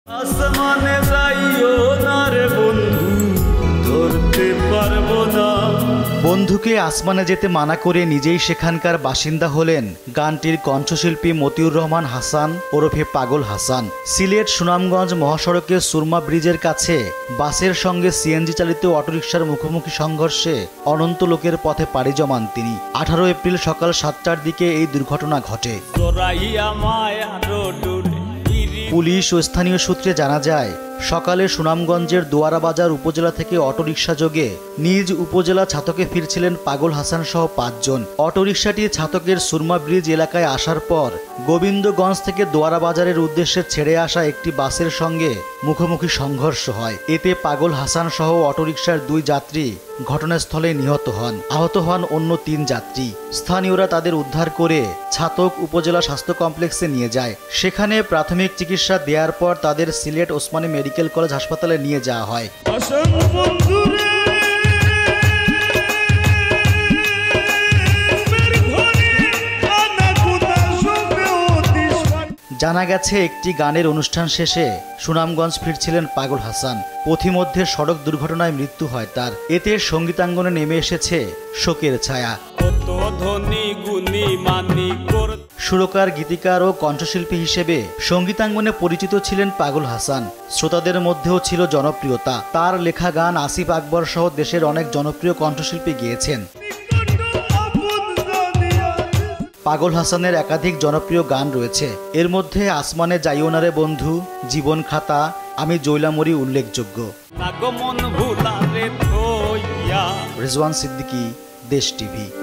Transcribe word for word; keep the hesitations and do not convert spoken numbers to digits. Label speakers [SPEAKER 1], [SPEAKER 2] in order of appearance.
[SPEAKER 1] আসমানে যাইও না রে বন্ধু, ধরতে পারবো না।
[SPEAKER 2] বন্ধুকে আসমানে যেতে মানা করে নিজেই সেখানকার বাসিন্দা হলেন গানটির কণ্ঠশিল্পী মতিউর রহমান হাসান ওরফে পাগল হাসান। সিলেট সুনামগঞ্জ মহাসড়কের সুরমা ব্রিজের কাছে বাসের সঙ্গে সিএনজি চালিত অটোরিকশার মুখোমুখি সংঘর্ষে অনন্ত লোকের পথে পাড়ি জমান তিনি। আঠারো এপ্রিল সকাল সাতটার দিকে এই দুর্ঘটনা ঘটে। পুলিশ ও স্থানীয় সূত্রে জানা যায়, সকালে সুনামগঞ্জের দোয়ারা বাজার উপজেলা থেকে অটোরিকশা যোগে নিজ উপজেলা ছাতকে ফিরছিলেন পাগল হাসান সহ পাঁচজন। অটোরিকশাটি ছাতকের সুরমা ব্রিজ এলাকায় আসার পর গোবিন্দগঞ্জ থেকে দোয়ারা বাজারের উদ্দেশ্যে ছেড়ে আসা একটি বাসের সঙ্গে মুখোমুখি সংঘর্ষ হয়। এতে পাগল হাসান সহ অটোরিকশার দুই যাত্রী ঘটনাস্থলে নিহত হন। আহত হন অন্য তিন যাত্রী। স্থানীয়রা তাদের উদ্ধার করে ছাতক উপজেলা স্বাস্থ্য কমপ্লেক্সে নিয়ে যায়। সেখানে প্রাথমিক চিকিৎসা দেওয়ার পর তাদের সিলেট ওসমানী মেডিকেল কলেজ হাসপাতালে নিয়ে যাওয়া হয়। জানা গেছে, একটি গানের অনুষ্ঠান শেষে সুনামগঞ্জ ফিরছিলেন পাগল হাসান। পথিমধ্যে সড়ক দুর্ঘটনায় মৃত্যু হয় তার। এতে সঙ্গীতাঙ্গনে নেমে এসেছে শোকের ছায়া। সুরকার, গীতিকার ও কণ্ঠশিল্পী হিসেবে সঙ্গীতাঙ্গনে পরিচিত ছিলেন পাগল হাসান। শ্রোতাদের মধ্যেও ছিল জনপ্রিয়তা। তার লেখা গান আসিফ আকবর সহ দেশের অনেক জনপ্রিয় কণ্ঠশিল্পী গেয়েছেন। পাগল হাসানের একাধিক জনপ্রিয় গান রয়েছে। এর মধ্যে আসমানে যাইও না রে বন্ধু, জীবন খাতা, আমি জৈলামরি উল্লেখযোগ্য। রিজওয়ান সিদ্দিকী, দেশ টিভি।